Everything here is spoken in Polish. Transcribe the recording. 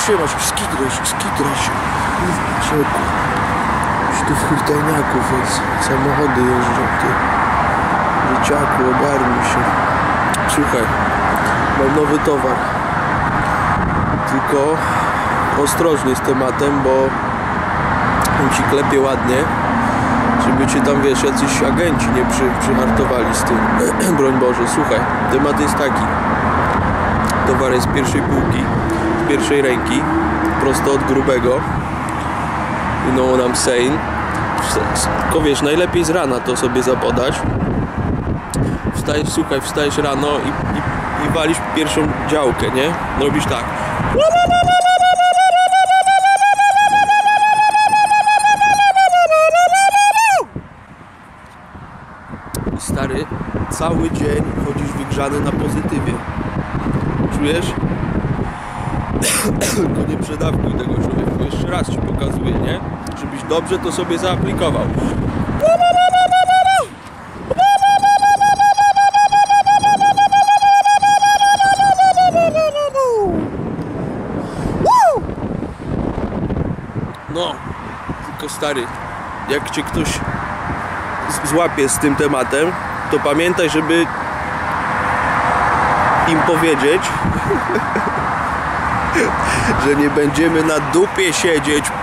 zatrzymać. Skidraj się. Czeku. Już tu w hurtowniaków jest. Samochody jeżdżą, ty. Dzieciaku, ogarnij się. Słuchaj, mam nowy towar. Tylko ostrożnie z tematem, bo on ci klepie ładnie, żeby cię tam, wiesz, jacyś agenci nie przyhartowali z tym. Broń Boże. Słuchaj, temat jest taki. Towar jest z pierwszej półki, z pierwszej ręki, prosto od grubego. You know what I'm saying. Tylko wiesz, najlepiej z rana to sobie zapodać. Wstajesz rano i walisz pierwszą działkę, nie? Robisz tak. I stary, cały dzień chodzisz wygrzany na pozytywie. Czujesz? Tylko nie przedawkuj tego człowieku. Jeszcze raz ci pokazuję, nie? Żebyś dobrze to sobie zaaplikował. No, tylko stary, jak cię ktoś złapie z tym tematem, to pamiętaj, żeby im powiedzieć, że nie będziemy na dupie siedzieć